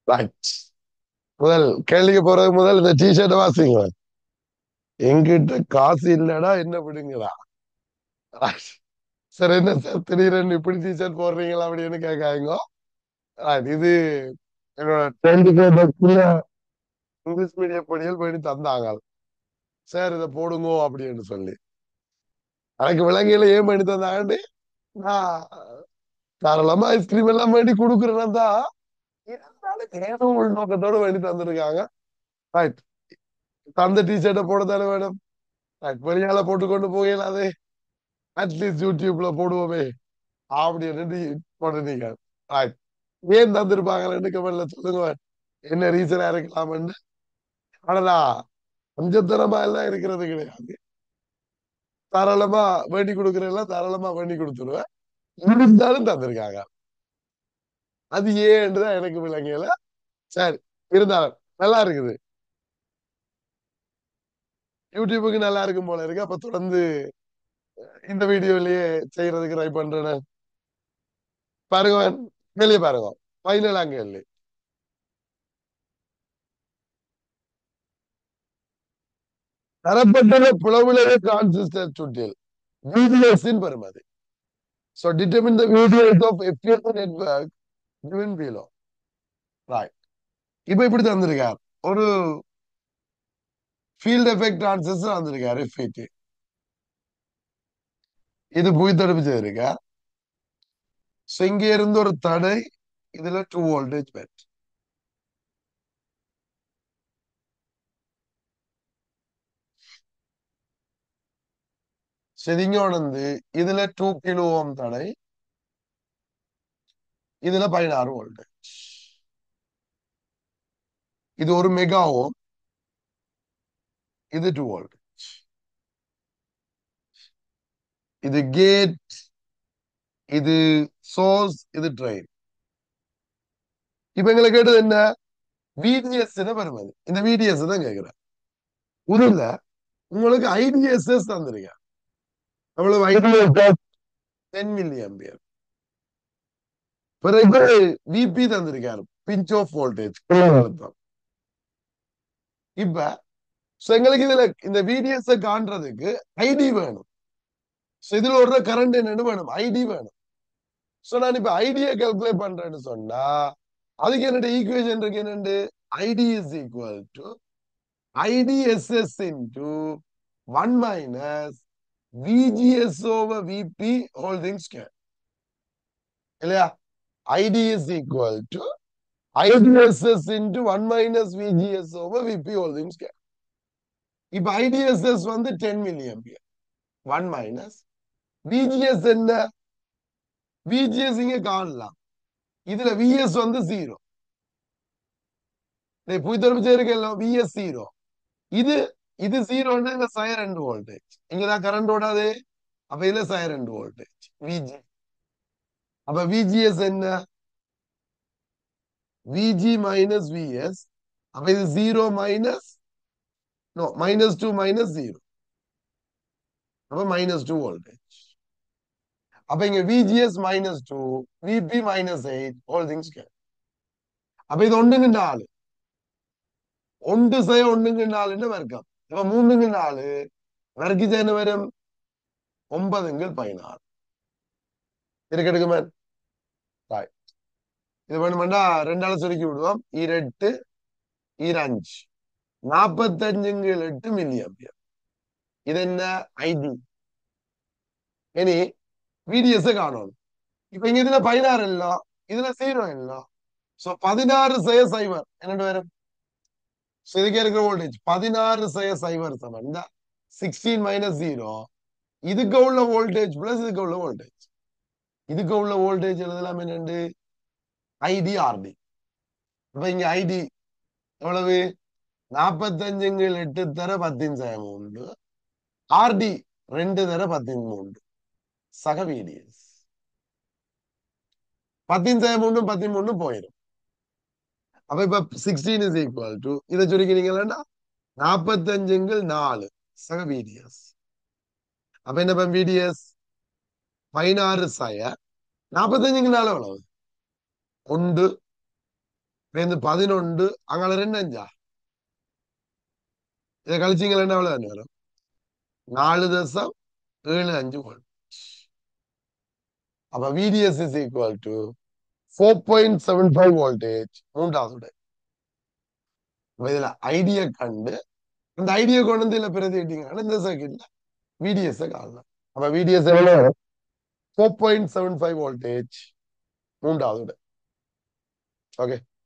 Right. முதல் கேள்விக்கு போறது முதல் இந்த டிஷர்ட்டை வாசிங்க. என்கிட்ட காசு இல்லடா என்ன விடுங்களா. ரைட். சார் என்ன சார் திடீர்னு இப்படி டிஷர்ட் போடுறீங்களா அப்படின்னு கேட்காங்க. ரைட். இது என்னோட 10th இங்கிலீஷ் மீடியம் படியில் பண்ணி தந்தாங்க. சார் இதை போடுங்கோ அப்படின்னு சொல்லி எனக்கு விலங்கையில ஏன் பண்ணி தந்தாங்கன்னு நான் தாராளமா ஐஸ்கிரீம் எல்லாம் வேண்டி கொடுக்குறேன்னா தான் இருந்தாலும் ஏதோ உள்நோக்கத்தோட வேண்டி தந்திருக்காங்க. ரைட். தந்த டிஷர்ட்டை போட தானே வேணும். ரைட். வெளியால போட்டு கொண்டு போகலாது. அட்லீஸ்ட் யூடியூப்ல போடுவோமே அப்படின்னு போட்டுனீங்க. ரைட். ஏன் தந்திருப்பாங்கன்னு கமெண்ட்ல சொல்லுங்க. என்ன ரீசனா இருக்கலாம்னு. ஆனா பஞ்சத்தனமா எல்லாம் இருக்கிறது கிடையாது. தாராளமா வேண்டி கொடுக்குறேன் தாராளமா வேண்டி கொடுத்துருவேன். இருந்தாலும் தந்திருக்காங்க. அது ஏன்னுதான் எனக்கு விளங்கல. சரி. இருந்தாலும் நல்லா இருக்குது. யூடியூபுக்கு நல்லா இருக்கும் போல இருக்கு. அப்ப தொடர்ந்து இந்த வீடியோலயே செய்யறதுக்கு ட்ரை பண்றேன். பாருங்க. கேள்வி பாருங்க. ஃபைனல் கேள்வி. தரப்பட்டுள்ள புலவுலக டிரான்சிஸ்டர் சுற்றில் VDS இன் பெறுமதி. So determine the VDS of FET network given below. Right. இப்ப இப்படி தந்திருக்கார். ஒரு ஃபீல்ட் எஃபெக்ட் டிரான்சிஸ்டர் தந்திருக்காரு FET. இது புவித்தடுப்பு செய்திருக்கார். So இங்க இருந்து ஒரு தடை, இதுல 2 வோல்டேஜ் பெட். சரிங்க வந்து இதுல 2 கிலோ ஓம் தடை, இதுல 16 வோல்டேஜ். இது ஒரு மெகா ஓம், இது 2 வோல்டேஜ். இது கேட், இது சோர்ஸ், இது ட்ரெயின். இப்ப எங்களை கேட்டது என்ன? VDS வருவது. இந்த VDS தான் கேட்கிறேன். முதல்ல உங்களுக்கு IDSS தந்திருக்க. அவ்வளவு IDSS 10 மில்லி ஆம்பியர். பிறகு VP தந்திருக்காரு. பிஞ்ச் ஆஃப் வோல்டேஜ் அழுத்தம். இப்ப எங்களுக்கு இதுல இந்த VDS காண்றதுக்கு ஐடி வேணும். இதுல ஒரு கரண்ட் என்னன்னு வேணும், ஐடி வேணும். நான் இப்ப ஐடியை கால்குலேட் பண்றேன்னு சொன்னா அதுக்கு என்னோட ஈக்குவேஷன் இருக்கு. என்னண்டு ID is equal to IDSS into 1 minus VGS over VP whole thing square. இல்லையா? ID is equal to IDSS into 1 minus VGS over VP whole thing square. இப்ப IDSS வந்து 10 மில்லி ஆம்பியர். 1 minus VGS என்ன? VGS இங்க காணலாம். இதுல VS வந்து 0. புய்தொடர்பு செய்திருக்கோம். VS 0. இது இது 0 இந்த சைரண்ட் வோல்டேஜ். இங்கதான் கரண்ட் ஓடாது. அப்ப இதுல சைரண்ட் வோல்டேஜ் VG. அப்ப VGS என்ன? VG minus VS. அப்ப இது 0 மைனஸ் -2 minus 0. அப்ப -2 வோல்டேஜ். அப்ப இங்க VGS -2, VP -8 all things can. அப்ப இது ஒண்ணுங்க 4. 1 செய்ய 1ங்க 4 வர்க்கம். அப்ப 3ங்க 4 வர்க்கிச்சா என்ன வரும்? 9ங்கள் 16. இருக்கெடுக்குமே. இது வேணுமெண்டா 2ஆல சுருக்கி விடுவோம். 8 5 45ங்கள் 8 மில்லி ஆம்பியர். இது என்ன? ஐடி. இனி VDS காணணும். இப்ப இங்க இதுல 16 இல்ல, இதுல 0 இல்ல. 16 செய்ய சைபர் என்னட்டு வரும்? இதுக்கு இருக்கிற வோல்டேஜ் 16 செய்ய சைபர் சமன் 16 மைனஸ் 0. இதுக்கு உள்ள வோல்டேஜ் பிளஸ் இதுக்கு உள்ள வோல்டேஜ். இதுக்கு உள்ள வோல்டேஜ் எழுதலாம் என்னண்டு ஐடி ஆர்டி. இப்ப இங்க ஐடி எவ்வளவு? 45ங்கள் 8 தர 10 ஆர்டி 2 தர 13 சக VDS 13 13 போயிடும். அப்ப இப்ப 16 இஸ் ஈக்குவல் டு இதை சுருக்கிறீங்களா 45ங்கள் 4 சக VDS. அப்ப என்ன VDS 16 சய 45ங்கள் 4 எவ்வளவு? 1 இந்த 11 அங்கால 2 5 இதை கழிச்சிங்களா எவ்வளவு தானே வரும் 4.75 வோல்ட். அப்ப VDS is equal to 4.75 voltage மூன்றாவது. இதுல ஐடியா கண்டு இந்த ஐடியா கொண்டு வந்து இதுல பிரதிட்டீங்கன்னா இந்த சர்க்கியூட்ல VDS காணலாம். அப்ப VDS எவ்வளவு 4.75 வோல்டேஜ் மூன்றாவது. ஓகே.